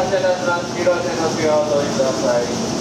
発車いたします。黄色い線の次はお通りください。